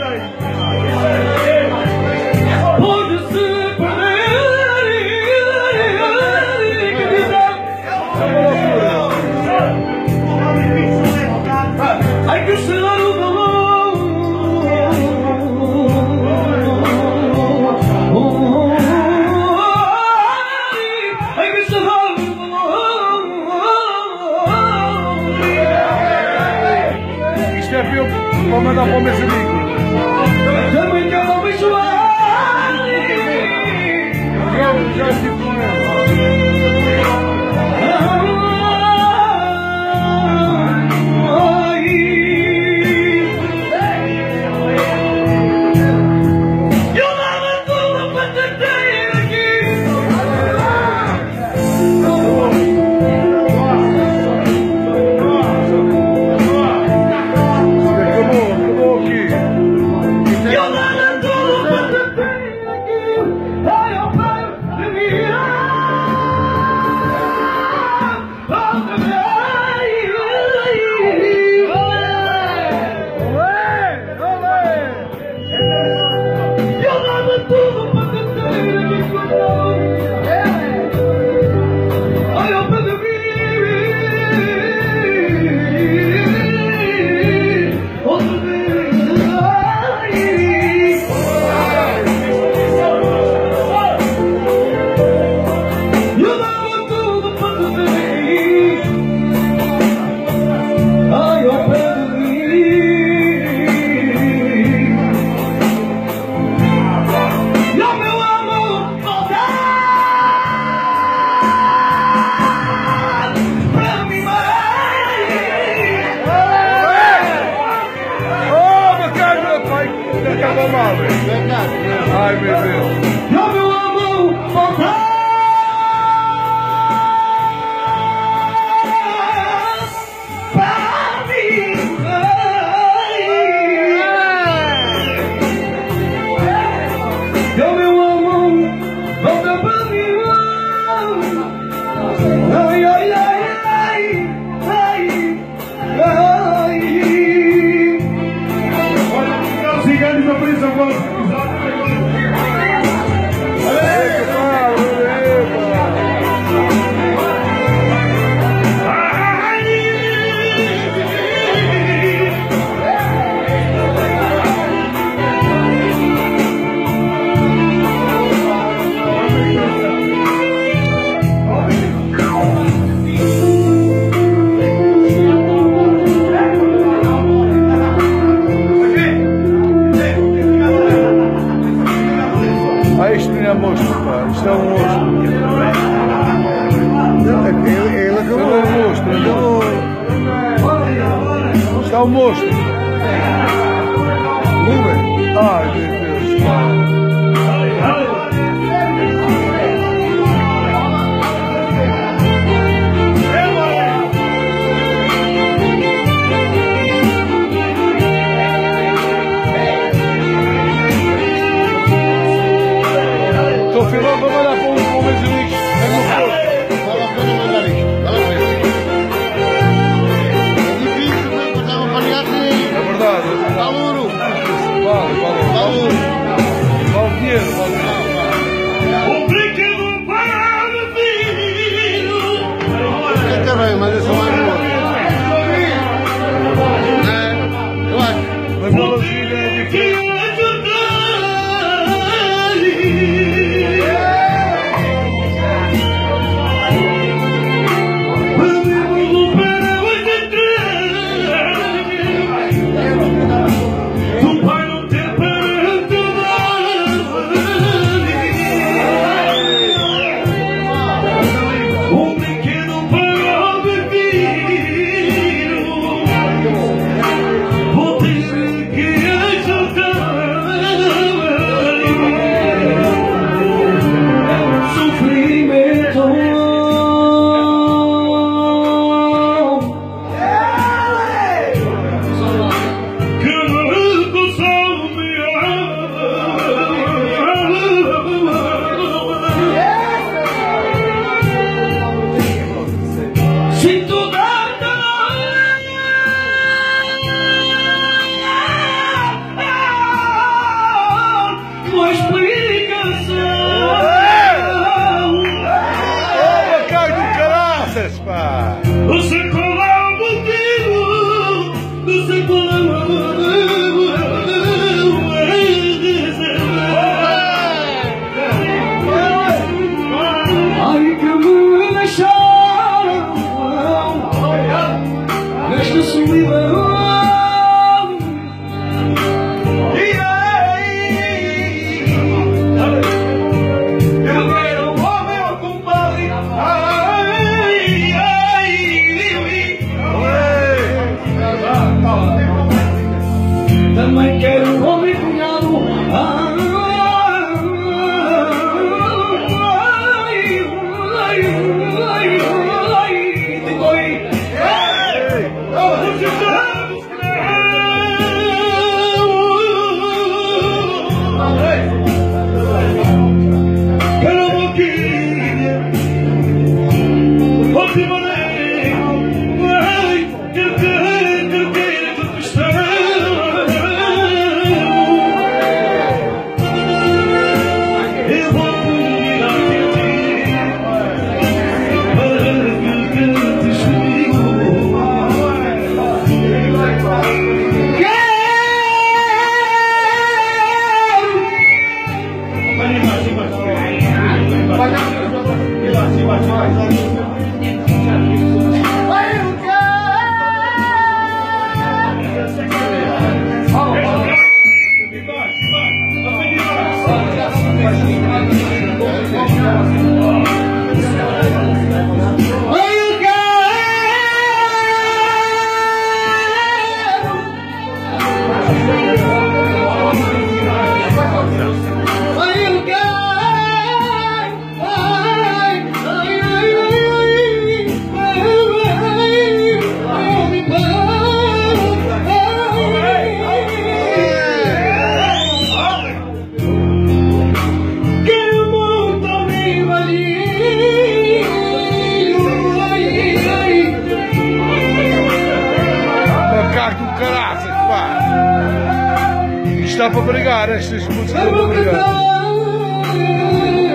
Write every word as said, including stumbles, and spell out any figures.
Vou mandar para o meu amigo. Também quero abençoar. Já, já estive com ele. Ai, meu Deus. Eu meu amor voltar pra mim. Eu meu amor volta pra mim. Ai, ai, ai, ai, ai, ai. Olha, ciganas da prisão agora. Isto não é monstro, pá. Isto é um monstro. Ele, ele acabou. Ele é um monstro. Ele... Isto é um monstro. Ruben. Ai, meu Deus, pá. Estou a filmar para mandar para os meus amigos. É no Porto. Vale a pena mandar isto. Vale a pena. É difícil, mas estava para ligar aí. É verdade. Vale ouro. Vale, vale. Vale ouro. Vale dinheiro, vale dinheiro. Um brinquedo para filho. Até bem, mas esse é mais bom. É, eu acho. Mas ela filha é diferente. Vou ter que ajudar. também quero um homem cunhado. Ai, ai, ai, ai, ai, Está para brigar, estas músicas para brigar.